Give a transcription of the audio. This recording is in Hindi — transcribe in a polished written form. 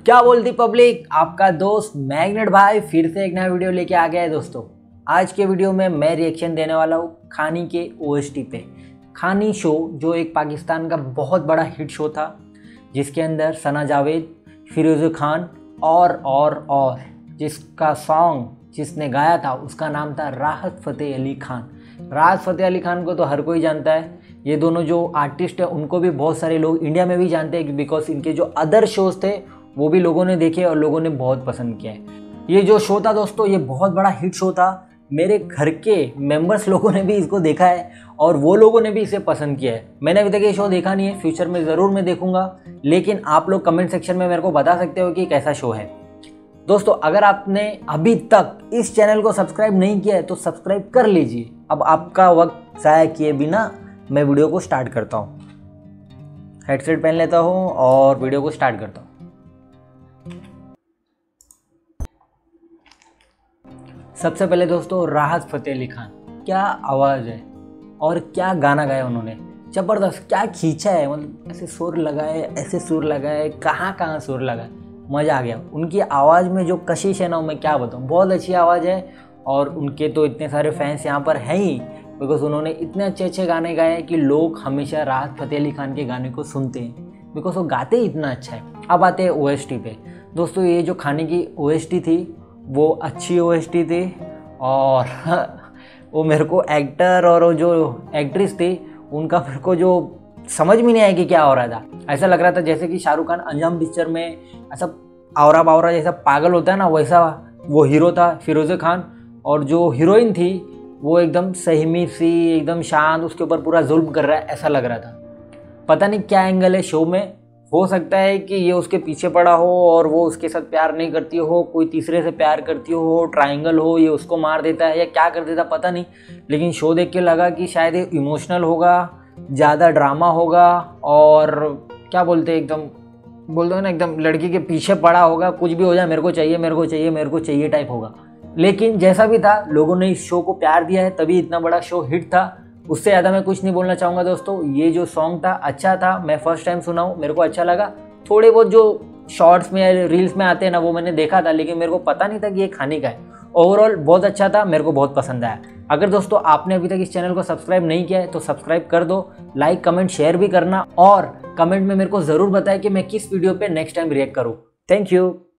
क्या बोलती पब्लिक, आपका दोस्त मैग्नेट भाई फिर से एक नया वीडियो लेके आ गया है। दोस्तों आज के वीडियो में मैं रिएक्शन देने वाला हूँ खानी के ओएसटी पे। खानी शो जो एक पाकिस्तान का बहुत बड़ा हिट शो था, जिसके अंदर सना जावेद, फिरोज़ खान और जिसका सॉन्ग जिसने गाया था उसका नाम था राहत फ़तेह अली खान। राहत फ़तेह अली खान को तो हर कोई जानता है। ये दोनों जो आर्टिस्ट हैं उनको भी बहुत सारे लोग इंडिया में भी जानते हैं, बिकॉज इनके जो अदर शोज़ थे वो भी लोगों ने देखे और लोगों ने बहुत पसंद किया है। ये जो शो था दोस्तों, ये बहुत बड़ा हिट शो था। मेरे घर के मेंबर्स लोगों ने भी इसको देखा है और वो लोगों ने भी इसे पसंद किया है। मैंने अभी तक ये शो देखा नहीं है, फ्यूचर में ज़रूर मैं देखूंगा, लेकिन आप लोग कमेंट सेक्शन में मेरे को बता सकते हो कि कैसा शो है। दोस्तों अगर आपने अभी तक इस चैनल को सब्सक्राइब नहीं किया है तो सब्सक्राइब कर लीजिए। अब आपका वक्त ज़ाया किए बिना मैं वीडियो को स्टार्ट करता हूँ। हेडसेट पहन लेता हूँ और वीडियो को स्टार्ट करता हूँ। सबसे पहले दोस्तों राहत फ़तेह अली खान, क्या आवाज़ है और क्या गाना गाया उन्होंने, ज़बरदस्त। क्या खींचा है, मतलब ऐसे सुर लगाए, ऐसे सुर लगाए, कहाँ सुर लगाए, मज़ा आ गया। उनकी आवाज़ में जो कशिश है ना, मैं क्या बताऊँ, बहुत अच्छी आवाज़ है। और उनके तो इतने सारे फैंस यहाँ पर हैं ही, बिकॉज उन्होंने इतने अच्छे गाने गाए कि लोग हमेशा राहत फ़तेह अली खान के गाने को सुनते हैं, बिकॉज वो गाते ही इतना अच्छा है। अब आते हैं ओएसटी पे। दोस्तों ये जो खाने की ओएसटी थी वो अच्छी ओएसटी थी, और वो मेरे को एक्टर और वो जो एक्ट्रेस थी उनका मेरे को जो समझ में नहीं आया कि क्या हो रहा था। ऐसा लग रहा था जैसे कि शाहरुख खान अंजाम पिक्चर में ऐसा आवरा बावरा जैसा पागल होता है ना, वैसा वो हीरो था फिरोज़ खान, और जो हीरोइन थी वो एकदम सहमी सी, एकदम शांत, उसके ऊपर पूरा जुल्म कर रहा है ऐसा लग रहा था। पता नहीं क्या एंगल है शो में, हो सकता है कि ये उसके पीछे पड़ा हो और वो उसके साथ प्यार नहीं करती हो, कोई तीसरे से प्यार करती हो, ट्रायंगल हो, ये उसको मार देता है या क्या कर देता पता नहीं। लेकिन शो देख के लगा कि शायद ये इमोशनल होगा, ज़्यादा ड्रामा होगा, और क्या बोलते हैं, एकदम बोलते हैं ना, एकदम लड़की के पीछे पड़ा होगा, कुछ भी हो जाए मेरे को चाहिए मेरे को चाहिए मेरे को चाहिए टाइप होगा। लेकिन जैसा भी था, लोगों ने इस शो को प्यार दिया है, तभी इतना बड़ा शो हिट था। उससे ज़्यादा मैं कुछ नहीं बोलना चाहूँगा दोस्तों। ये जो सॉन्ग था अच्छा था, मैं फर्स्ट टाइम सुना हूँ, मेरे को अच्छा लगा। थोड़े बहुत जो शॉर्ट्स में या रील्स में आते हैं ना, वो मैंने देखा था, लेकिन मेरे को पता नहीं था कि ये खाने का है। ओवरऑल बहुत अच्छा था, मेरे को बहुत पसंद आया। अगर दोस्तों आपने अभी तक इस चैनल को सब्सक्राइब नहीं किया है तो सब्सक्राइब कर दो, लाइक कमेंट शेयर भी करना, और कमेंट में मेरे को ज़रूर बताएं कि मैं किस वीडियो पर नेक्स्ट टाइम रिएक्ट करूँ। Thank you.